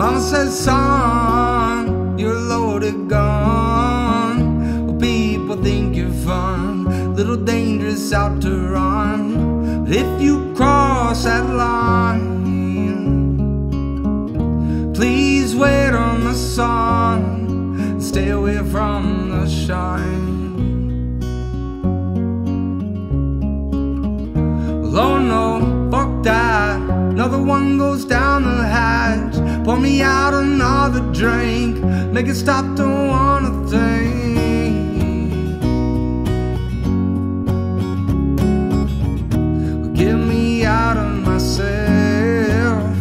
Mama says, son, you're a loaded gun. Well, people think you're fun, little dangerous out to run. But if you cross that line, please wait on the sun, stay away from the shine. Well, oh no, fuck that, another one goes down the hatch. Pour me out another drink, make it stop, don't wanna think. Get me out of myself,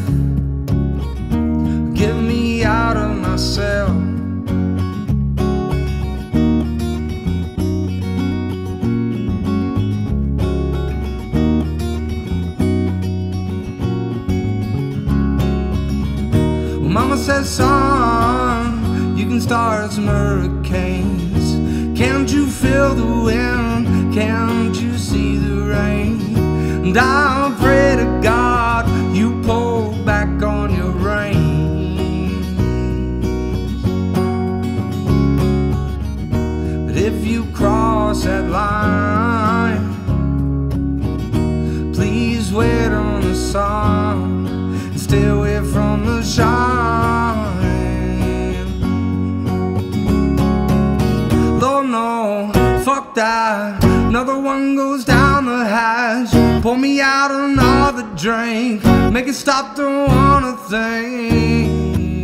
get me out of myself. Mama says, son, you can start some hurricanes. Can't you feel the wind? Can't you see the rain? And I'll pray to God you pull back on your reins. But if you cross that line, please wait on the sun and stay away from the shine. Lord, no, fuck that, another one goes down the hatch. Pour me out another drink, make it stop, don't wanna think.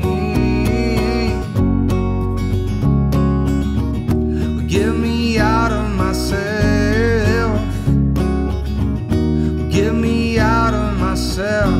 Get me out of myself, get me out of myself.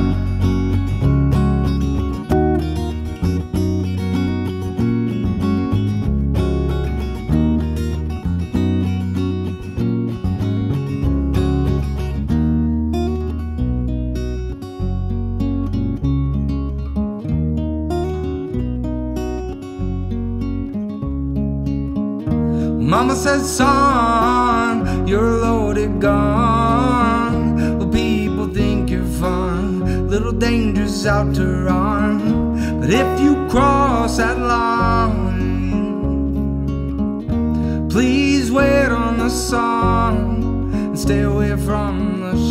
Mama says, son, you're a loaded gun. Well, people think you're fun, little dangerous out to run. But if you cross that line, please wait on the sun and stay away from the